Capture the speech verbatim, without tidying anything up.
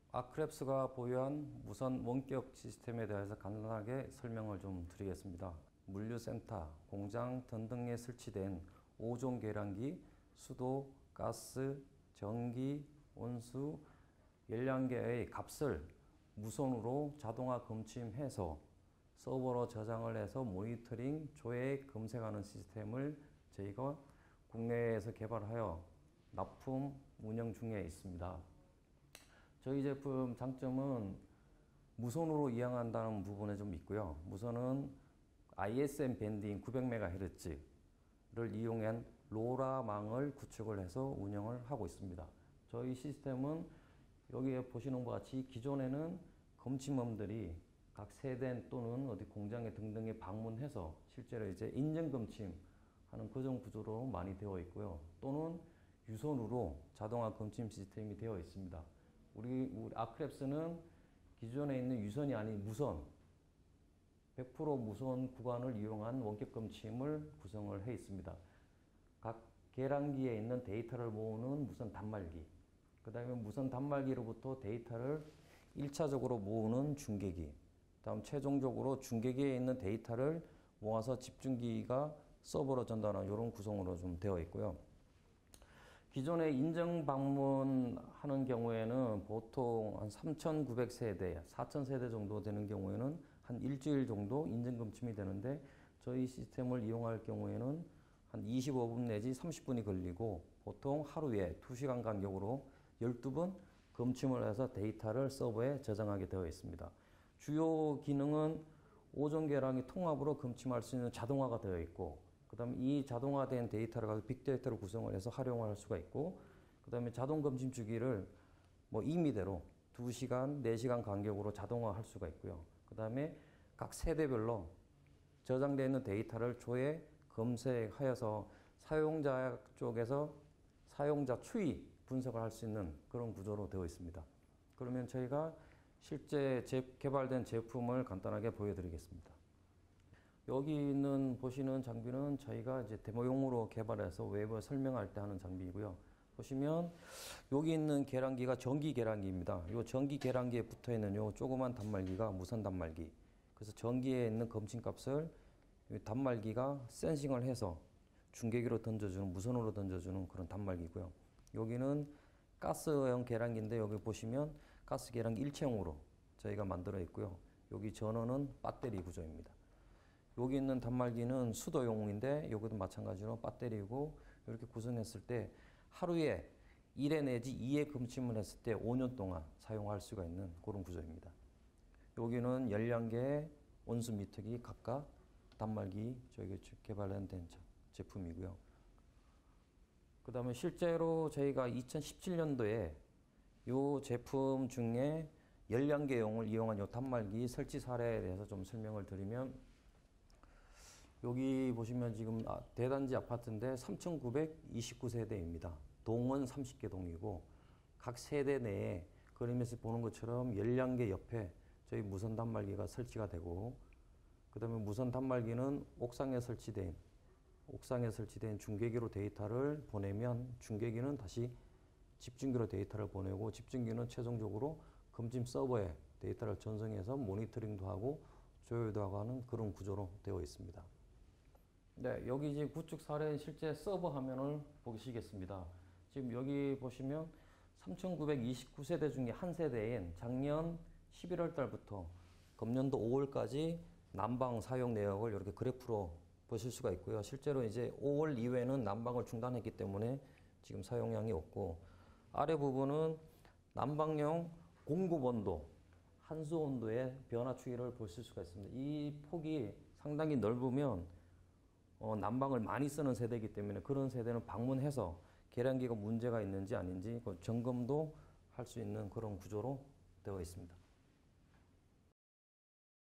아크랩스가 보유한 무선 원격 시스템에 대해서 간단하게 설명을 좀 드리겠습니다. 물류센터, 공장 등등에 설치된 오 종 계량기, 수도, 가스, 전기, 온수, 열량계의 값을 무선으로 자동화 검침해서 서버로 저장을 해서 모니터링, 조회, 검색하는 시스템을 저희가 국내에서 개발하여 납품, 운영 중에 있습니다. 저희 제품 장점은 무선으로 이용한다는 부분에 좀 있고요. 무선은 아이에스엠 밴드인 구백 메가헤르츠를 이용한 로라망을 구축을 해서 운영을 하고 있습니다. 저희 시스템은 여기에 보시는 것 같이 기존에는 검침원들이 각 세대 또는 어디 공장에 등등에 방문해서 실제로 이제 인증 검침하는 그런 구조로 많이 되어 있고요. 또는 유선으로 자동화 검침 시스템이 되어 있습니다. 우리, 우리 아크랩스는 기존에 있는 유선이 아닌 무선, 백 퍼센트 무선 구간을 이용한 원격 검침을 구성을 해 있습니다. 각 계량기에 있는 데이터를 모으는 무선 단말기, 그 다음에 무선 단말기로부터 데이터를 일 차적으로 모으는 중계기, 다음 최종적으로 중계기에 있는 데이터를 모아서 집중기가 서버로 전달하는 이런 구성으로 좀 되어 있고요. 기존에 인증 방문하는 경우에는 보통 한 삼천구백 세대, 사천 세대 정도 되는 경우에는 한 일주일 정도 인증 검침이 되는데 저희 시스템을 이용할 경우에는 한 이십오 분 내지 삼십 분이 걸리고 보통 하루에 두 시간 간격으로 열두 번 검침을 해서 데이터를 서버에 저장하게 되어 있습니다. 주요 기능은 오 종 계량기 통합으로 검침할 수 있는 자동화가 되어 있고, 그 다음에 이 자동화된 데이터를 가지고 빅데이터로 구성을 해서 활용할 수가 있고, 그 다음에 자동 검침 주기를 뭐 임의대로 두 시간, 네 시간 간격으로 자동화할 수가 있고요. 그 다음에 각 세대별로 저장되어 있는 데이터를 조회, 검색하여서 사용자 쪽에서 사용자 추이 분석을 할 수 있는 그런 구조로 되어 있습니다. 그러면 저희가 실제 제, 개발된 제품을 간단하게 보여드리겠습니다. 여기 있는 보시는 장비는 저희가 이제 데모용으로 개발해서 외부에 설명할 때 하는 장비이고요. 보시면 여기 있는 계량기가 전기 계량기입니다. 이 전기 계량기에 붙어 있는 요 조그만 단말기가 무선 단말기. 그래서 전기에 있는 검침 값을 이 단말기가 센싱을 해서 중계기로 던져주는, 무선으로 던져주는 그런 단말기고요. 여기는 가스형 계량기인데 여기 보시면 가스 계량기 일체형으로 저희가 만들어 있고요. 여기 전원은 배터리 구조입니다. 여기 있는 단말기는 수도용인데 여기도 마찬가지로 배터리고 이렇게 구성했을 때 하루에 일 회 내지 이 회 검침을 했을 때 오 년 동안 사용할 수가 있는 그런 구조입니다. 여기는 열량 개 온수 미터기 각각 단말기 저희가 개발된 제품이고요. 그 다음에 실제로 저희가 이천십칠 년도에 이 제품 중에 열량 개용을 이용한 이 단말기 설치 사례에 대해서 좀 설명을 드리면, 여기 보시면 지금 대단지 아파트인데 삼천구백이십구 세대입니다. 동은 삼십 개 동이고 각 세대 내에 그림에서 보는 것처럼 열량 개 옆에 저희 무선 단말기가 설치가 되고, 그 다음에 무선 단말기는 옥상에 설치된 옥상에 설치된 중계기로 데이터를 보내면 중계기는 다시 집중기로 데이터를 보내고 집중기는 최종적으로 검침 서버에 데이터를 전송해서 모니터링도 하고 조회도 하고 하는 그런 구조로 되어 있습니다. 네, 여기 이제 구축 사례 실제 서버 화면을 보시겠습니다. 지금 여기 보시면 삼천구백이십구 세대 중에 한 세대인 작년 십일월 달부터 금년도 오월까지 난방 사용 내역을 이렇게 그래프로 보실 수가 있고요. 실제로 이제 오월 이후에는 난방을 중단했기 때문에 지금 사용량이 없고, 아래 부분은 난방용 공급 온도, 한수 온도의 변화 추이를 보실 수가 있습니다. 이 폭이 상당히 넓으면 어, 난방을 많이 쓰는 세대이기 때문에 그런 세대는 방문해서 계량기가 문제가 있는지 아닌지 그 점검도 할 수 있는 그런 구조로 되어 있습니다.